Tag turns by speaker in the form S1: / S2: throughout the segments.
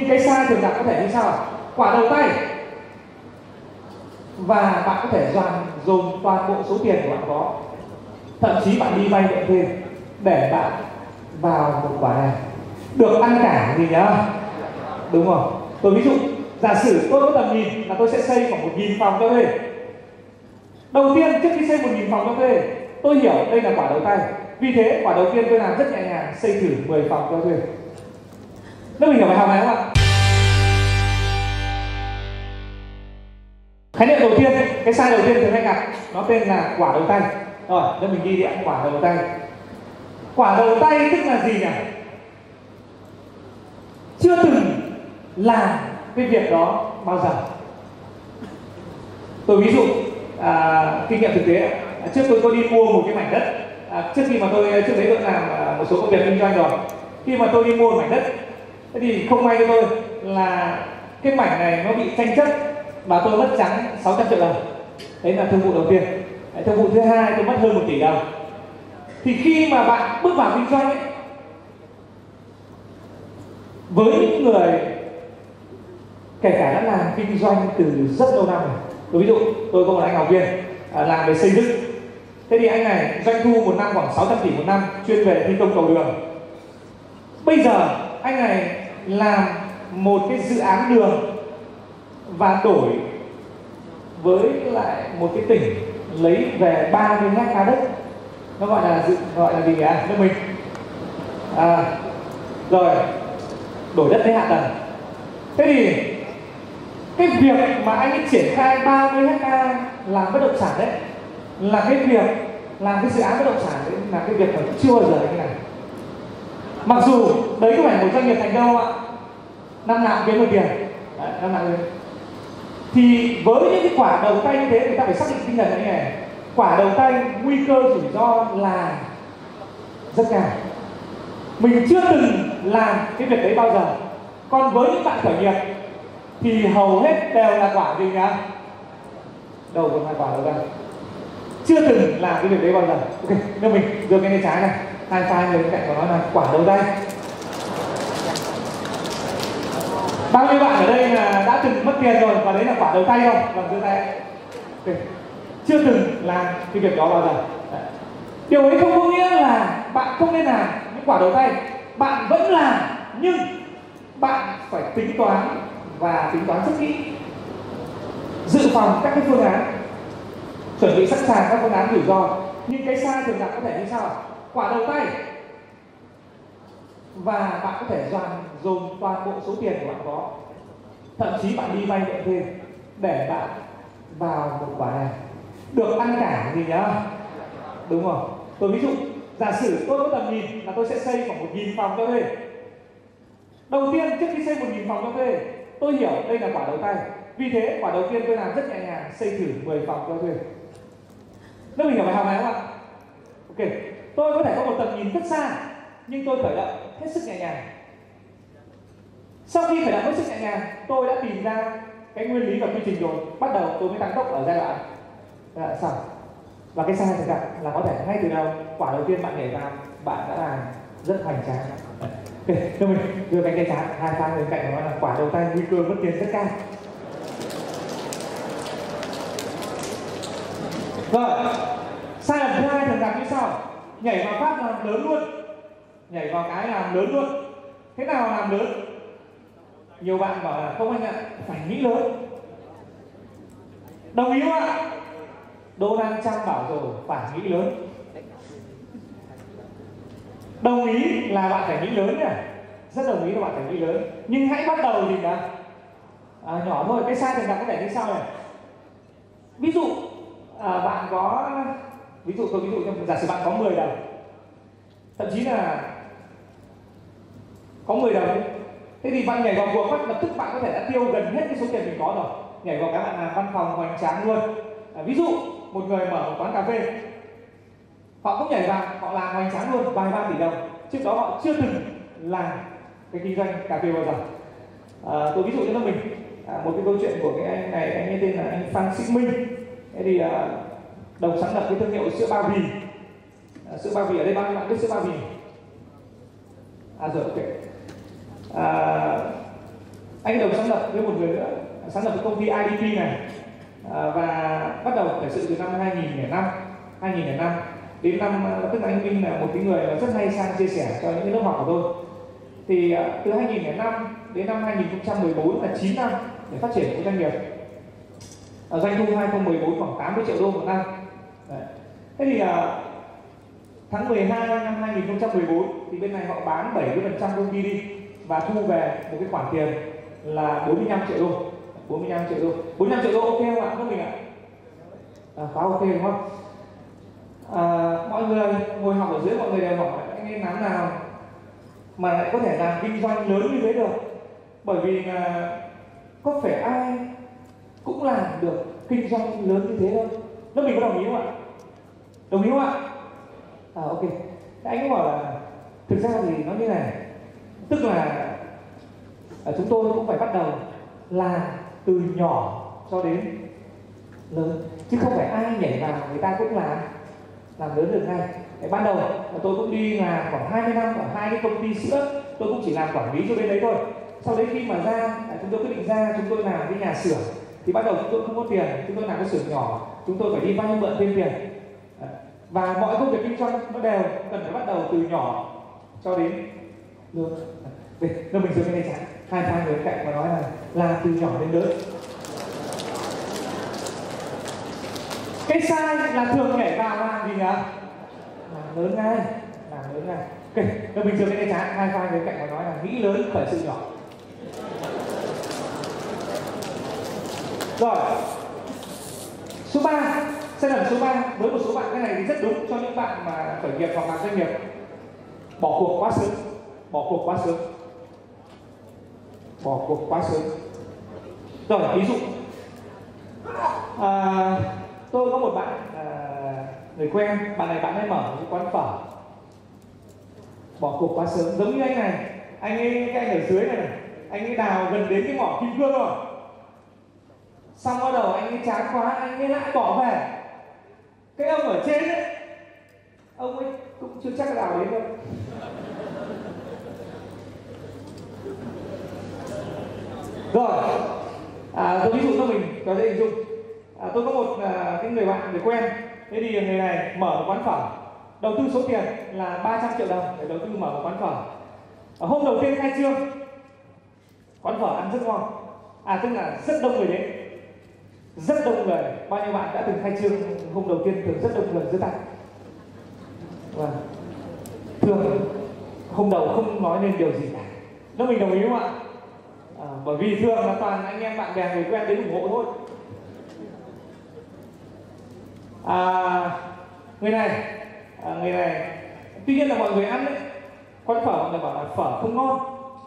S1: cái sai thường gặp có thể như sau: quả đầu tay, và bạn có thể dồn toàn bộ số tiền của bạn có, thậm chí bạn đi vay mượn thêm để bạn vào một quả này được ăn cả gì nhá, đúng không? Tôi ví dụ, giả sử tôi có tầm nhìn là tôi sẽ xây khoảng 1.000 phòng cho thuê. Đầu tiên, trước khi xây 1.000 phòng cho thuê, tôi hiểu đây là quả đầu tay. Vì thế quả đầu tiên tôi làm rất nhẹ nhàng, xây thử 10 phòng cho thuê. Các mình hiểu bài học này không ạ? Khái niệm đầu tiên, cái sai đầu tiên thường hay gặp, nó tên là quả đầu tay. Rồi, cho mình ghi điện quả đầu tay. Quả đầu tay tức là gì nhỉ? Chưa từng làm cái việc đó bao giờ. Tôi ví dụ kinh nghiệm thực tế, trước tôi đi mua một cái mảnh đất. Trước khi mà trước đấy tôi làm một số công việc kinh doanh rồi. Khi mà tôi đi mua một mảnh đất, thế thì không may cho tôi là cái mảnh này nó bị tranh chấp và tôi mất trắng 600 triệu đồng. Đấy là thương vụ đầu tiên. Thương vụ thứ hai tôi mất hơn 1 tỷ đồng. Thì khi mà bạn bước vào kinh doanh ấy, với những người kể cả đã làm kinh doanh từ rất lâu năm rồi, tôi ví dụ tôi có một anh học viên làm về xây dựng. Thế thì anh này doanh thu một năm khoảng 600 tỷ một năm, chuyên về thi công cầu đường. Bây giờ anh này làm một cái dự án đường và đổi với lại một cái tỉnh lấy về 30 hectare đất. Nó gọi là gì nhỉ? Nước mình. Rồi đổi đất lấy hạ tầng. Thế thì cái việc mà anh ấy triển khai 30 hectare làm bất động sản đấy, là cái việc làm cái dự án bất động sản đấy, là cái việc mà chưa bao giờ như này. Mặc dù đấy có phải một doanh nghiệp thành công ạ, năm nào cũng kiếm được tiền, năm nào cũng. Thì với những cái quả đầu tay như thế, người ta phải xác định tinh thần như này: quả đầu tay nguy cơ rủi ro là rất cao. Mình chưa từng làm cái việc đấy bao giờ. Còn với những bạn khởi nghiệp thì hầu hết đều là quả gì nhá? Đầu còn là quả đầu tay. Chưa từng làm cái việc đấy bao giờ. Ok, nếu mình đưa cái tay trái này, hai tay người bên cạnh của nó là quả đầu tay. Bao nhiêu bạn ở đây là đã từng mất tiền rồi và đấy là quả đầu tay không? Vâng, đưa tay. Ok, chưa từng làm cái việc đó bao giờ. Đấy. Điều ấy không có nghĩa là bạn không nên làm những quả đầu tay. Bạn vẫn làm, nhưng bạn phải tính toán và tính toán rất kỹ, dự phòng các cái phương án, chuẩn bị sẵn sàng các phương án rủi ro. Nhưng cái sai thường gặp có thể như sau: quả đầu tay, và bạn có thể dồn toàn bộ số tiền của bạn có, thậm chí bạn đi vay mượn thêm để bạn vào một quả này được ăn cả gì nhá, đúng không? Tôi ví dụ, giả sử tôi có tầm nhìn là tôi sẽ xây khoảng 1.000 phòng cho thuê. Đầu tiên, trước khi xây 1.000 phòng cho thuê, tôi hiểu đây là quả đầu tay. Vì thế quả đầu tiên tôi làm rất nhẹ nhàng, xây thử 10 phòng cho thuê. Các mình hiểu bài học này không ạ? Ok, tôi có thể có một tầm nhìn rất xa, nhưng tôi khởi động hết sức nhẹ nhàng. Sau khi khởi động hết sức nhẹ nhàng, tôi đã tìm ra cái nguyên lý và quy trình rồi. Bắt đầu tôi mới tăng tốc ở giai đoạn sau. Và cái sai thực gặp là có thể ngay từ đầu, quả đầu tiên bạn nhảy vào, bạn đã làm rất hoành tráng. Ok, cho mình đưa cánh tay trái, hai tay bên cạnh nó là quả đầu tay, nguy cơ mất tiền rất cao. Rồi, sai lầm thứ hai thường gặp như sau: nhảy vào phát làm lớn luôn. Nhảy vào cái làm lớn luôn. Thế nào làm lớn? Nhiều bạn bảo là không anh ạ, phải nghĩ lớn. Đồng ý không ạ? Donald Trump bảo rồi, phải nghĩ lớn. Đồng ý là bạn phải nghĩ lớn nhỉ? Rất đồng ý là bạn phải nghĩ lớn. Nhưng hãy bắt đầu gì đã? Nhỏ thôi, cái sai thường gặp có thể như sau này. Ví dụ bạn có, tôi ví dụ cho giả sử bạn có 10 đồng, thậm chí là có 10 đồng. Thế thì bạn nhảy vào cuộc lập tức bạn có thể đã tiêu gần hết cái số tiền mình có rồi. Nhảy vào cái bạn làm văn phòng hoành tráng luôn. Ví dụ một người mở một quán cà phê, họ cũng nhảy vào, họ làm hoành tráng luôn, vài ba tỷ đồng. Trước đó họ chưa từng làm cái kinh doanh cà phê bao giờ. Tôi ví dụ cho mình một cái câu chuyện của cái anh này, anh ấy tên là anh Phan Xích Minh. Thế thì đồng sáng lập cái thương hiệu sữa Ba Vì. Sữa Ba Vì ở đây bao nhiêu bạn biết sữa Ba Vì? Rồi ok. Anh đồng sáng lập với một người nữa, sáng lập cái công ty IDP này, và bắt đầu khởi sự từ năm 2005 đến năm, tức là anh Minh là một cái người rất hay sang chia sẻ cho những cái lớp học của tôi. Thì từ 2005 đến năm 2014 là 9 năm để phát triển một doanh nghiệp. Doanh thu 2014 khoảng 80 triệu đô một năm. Đấy. Thế thì tháng 12 năm 2014 thì bên này họ bán 70% công ty đi và thu về một cái khoản tiền là 45 triệu đô. 45 triệu đô. 45 triệu đô ok không ạ? Các mình ạ? Khá ok đúng không? Mọi người ngồi học ở dưới, mọi người đều hỏi anh em làm nào mà lại có thể làm kinh doanh lớn như thế được. Bởi vì là có phải ai cũng làm được kinh doanh lớn như thế đâu. Lớp mình có đồng ý không ạ? Đồng ý không ạ? Ok. Anh cũng bảo là thực ra thì nó như này, tức là chúng tôi cũng phải bắt đầu làm từ nhỏ cho đến lớn, chứ không phải ai nhảy vào người ta cũng làm lớn được ngay. Ban đầu tôi cũng đi làm khoảng 20 năm ở 2 cái công ty sữa, tôi cũng chỉ làm quản lý cho bên đấy thôi. Sau đấy khi mà ra, chúng tôi quyết định ra chúng tôi làm cái nhà xưởng, thì bắt đầu chúng tôi không có tiền, chúng tôi làm cái xưởng nhỏ, chúng tôi phải đi vay mượn thêm tiền. Và mọi công việc kinh doanh nó đều cần phải bắt đầu từ nhỏ cho đến lớn. Đây, nó mình dừng cái này chẳng, hai người cạnh và nói là làm từ nhỏ đến lớn. Cái sai là thường nhảy vào làm gì nhỉ? Làm lớn ngay, làm lớn ngay. Ok, nó mình dừng cái này chẳng, hai người cạnh và nói là nghĩ lớn khởi sự nhỏ. Rồi, số 3, sai lầm số 3 với một số bạn, cái này thì rất đúng cho những bạn mà khởi nghiệp hoặc làm doanh nghiệp. Bỏ cuộc quá sớm. Bỏ cuộc quá sớm. Bỏ cuộc quá sớm. Rồi, ví dụ tôi có một bạn người quen, bạn ấy mở một cái quán phở. Bỏ cuộc quá sớm, giống như anh này. Anh ấy, cái anh ở dưới này, anh ấy đào gần đến cái mỏ kim cương rồi. Xong bắt đầu anh ấy chán quá, anh ấy lại bỏ về. Cái ông ở trên ấy, ông ấy cũng chưa chắc đào đến đâu. Rồi, tôi ví dụ cho mình có thể hình dung. Tôi có một cái người bạn, người quen. Thế thì người này mở một quán phở, đầu tư số tiền là 300 triệu đồng để đầu tư mở một quán phở. Hôm đầu tiên khai trương, quán phở ăn rất ngon. Tức là rất đông người đến, rất đông người. Bao nhiêu bạn đã từng khai trương hôm đầu tiên thường rất đông người giơ tay. Thường hôm đầu không nói nên điều gì cả. Nó mình đồng ý không ạ? Bởi vì thường là toàn anh em bạn bè người quen đến ủng hộ thôi. Người này tuy nhiên là mọi người ăn đấy, quán phở mọi người bảo là phở không ngon,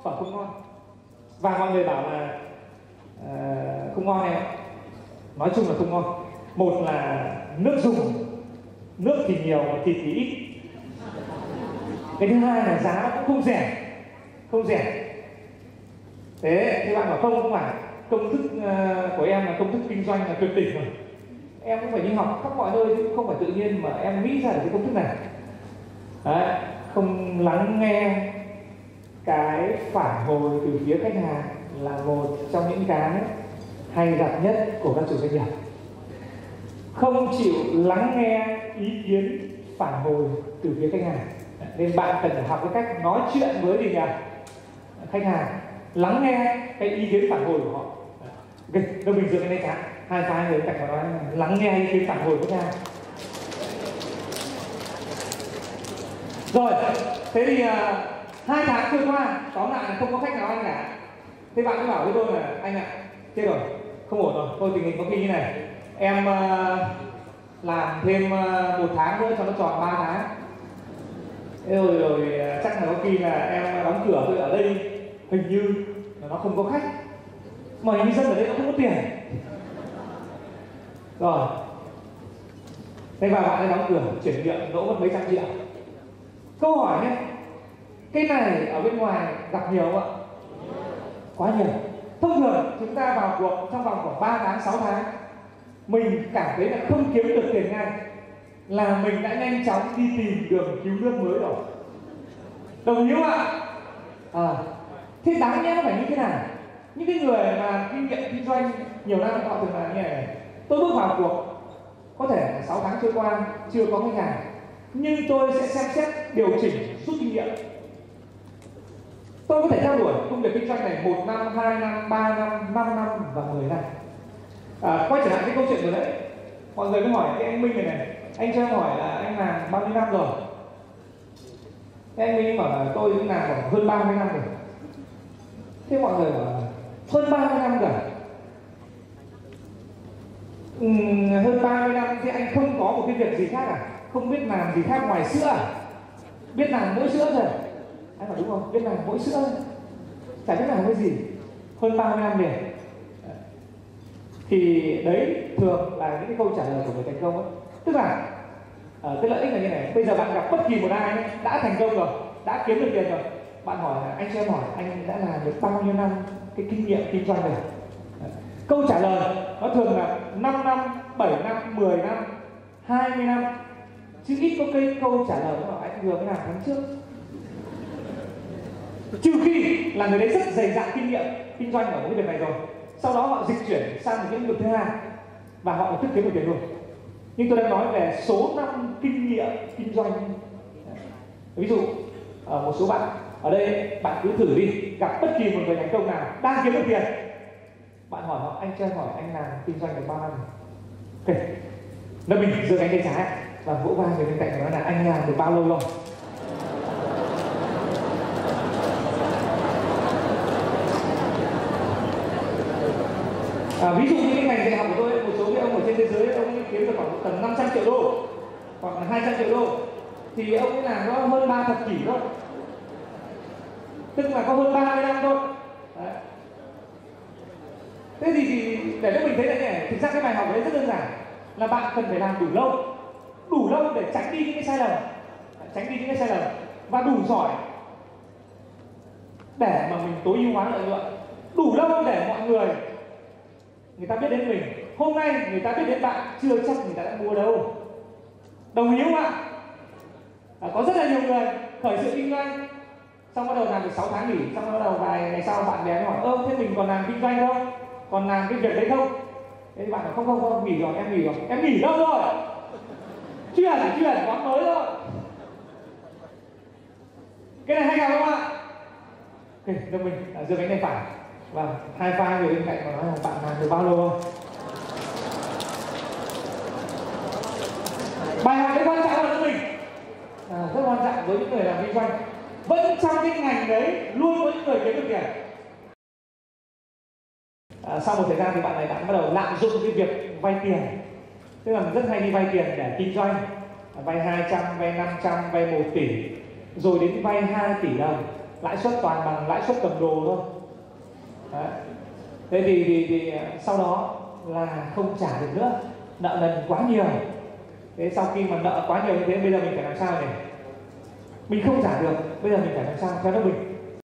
S1: và mọi người bảo là không ngon này, nói chung là không ngon. Một là nước dùng, nước thì nhiều mà thịt thì ít. Cái thứ hai là giá nó cũng không rẻ. Thế bạn bảo không phải, công thức của em là công thức kinh doanh là tuyệt đỉnh rồi. Em cũng phải đi học khắp mọi nơi chứ không phải tự nhiên mà em nghĩ ra được cái công thức này. Đấy, không lắng nghe cái phản hồi từ phía khách hàng là một trong những cái hay gặp nhất của các chủ doanh nghiệp. Không chịu lắng nghe ý kiến phản hồi từ phía khách hàng. Nên bạn cần phải học cái cách nói chuyện với gì nhỉ? Khách hàng, lắng nghe cái ý kiến phản hồi của họ. Ok, đâu mình dựa cái này chẳng, hai người cạnh vào nói lắng nghe ý kiến phản hồi của khách hàng. Rồi, thế thì 2 tháng trôi qua, tóm lại là không có khách nào ăn cả. Thế bạn cứ bảo với tôi là anh ạ, chết rồi, không ổn rồi, thôi tình hình có khi như này, em làm thêm 1 tháng nữa cho nó tròn 3 tháng. Thế rồi chắc là có khi là em đóng cửa tôi ở đây, hình như là nó không có khách, mà hình như dân ở đây nó không có tiền. Rồi, thế và bạn ấy đóng cửa, chuyển nhượng lỗ mất mấy trăm triệu. Câu hỏi nhé, cái này ở bên ngoài gặp nhiều không ạ? Quá nhiều. Thông thường chúng ta vào cuộc trong vòng khoảng 3 tháng, 6 tháng, mình cảm thấy là không kiếm được tiền ngay, là mình đã nhanh chóng đi tìm đường cứu nước mới rồi. Đồng ý không ạ? Thế đáng nhẽ nó phải như thế nào? Những cái người mà kinh nghiệm kinh doanh nhiều năm họ thường là như này: tôi bước vào cuộc có thể 6 tháng trôi qua chưa có khách hàng, nhưng tôi sẽ xem xét điều chỉnh rút kinh nghiệm. Tôi có thể theo đuổi công việc kinh doanh này 1 năm, 2 năm, 3 năm, 5 năm và 10 năm. Quay trở lại cái câu chuyện vừa đấy, mọi người mới hỏi cái anh Minh này, anh cho em hỏi là anh làm bao nhiêu năm rồi? Thế anh Minh bảo là tôi cũng làm khoảng hơn 30 năm rồi. Thế mọi người bảo là hơn 30 năm rồi. Hơn 30 năm thì anh không có một cái việc gì khác à? Không biết làm gì khác ngoài sữa à? Biết làm mỗi sữa thôi. Anh bảo đúng không? Biết làm mỗi sữa thôi. Chả biết làm cái gì. Hơn 30 năm liền. Thì đấy thường là những cái câu trả lời của người thành công ấy. Tức là cái lợi ích là như này. Bây giờ bạn gặp bất kỳ một ai ấy, đã thành công rồi, đã kiếm được tiền rồi, bạn hỏi là anh cho em hỏi anh đã làm được bao nhiêu năm cái kinh nghiệm kinh doanh rồi? Câu trả lời nó thường là 5 năm, 7 năm, 10 năm, 20 năm. Chứ ít có cái câu trả lời nó bảo anh vừa mới làm tháng trước. Trừ khi là người đấy rất dày dặn kinh nghiệm kinh doanh ở cái việc này rồi, sau đó họ dịch chuyển sang một cái lĩnh vực thứ hai và họ lập tức kiếm được tiền luôn. Nhưng tôi đang nói về số năm kinh nghiệm kinh doanh. Ví dụ một số bạn ở đây, bạn cứ thử đi, gặp bất kỳ một người thành công nào đang kiếm được tiền, bạn hỏi họ anh cho em hỏi anh làm kinh doanh được bao năm? Ok, nó mình giơ cánh tay trái và vỗ vai người bên cạnh nói là anh làm được bao lâu rồi? Ví dụ như cái ngành dạy học của tôi, một số cái ông ở trên thế giới ông ấy kiếm được khoảng tầm 500 triệu đô hoặc là 200 triệu đô, thì ông ấy làm có hơn 3 thập kỷ thôi, tức là có hơn 30 năm thôi. Đấy. Thế thì để cho mình thấy là này, thực ra cái bài học đấy rất đơn giản, là bạn cần phải làm đủ lâu để tránh đi những cái sai lầm, và đủ giỏi để mà mình tối ưu hóa lợi nhuận, đủ lâu để mọi người ta biết đến mình. Hôm nay người ta biết đến bạn, chưa chắc người ta đã mua đâu. Đồng ý không ạ? Có rất là nhiều người khởi sự kinh doanh, xong bắt đầu làm được 6 tháng nghỉ, xong bắt đầu vài ngày sau bạn bè hỏi thế mình còn làm kinh doanh không? Còn làm cái việc đấy không? Thế thì bạn bảo không, nghỉ rồi, em nghỉ rồi. Em nghỉ đâu rồi? Chuyển quán mới rồi. Cái này hay gặp không ạ? Ok, được mình giơ cánh tay phải và hai vai người bên cạnh và nói là bạn làm được bao lâu không? Bài học đấy quan trọng là mình, rất quan trọng với những người làm kinh doanh. Vẫn trong cái ngành đấy luôn có những người kiếm được tiền. Sau một thời gian thì bạn bắt đầu lạm dụng cái việc vay tiền. Tức là mình rất hay đi vay tiền để kinh doanh, vay 200, vay 500, vay 1 tỷ, rồi đến vay 2 tỷ đồng, lãi suất toàn bằng lãi suất cầm đồ thôi. Đấy. Thế thì sau đó là không trả được nữa, nợ nần quá nhiều. Thế sau khi mà nợ quá nhiều như thế, bây giờ mình phải làm sao nhỉ? Mình không trả được, bây giờ mình phải làm sao theo đó mình?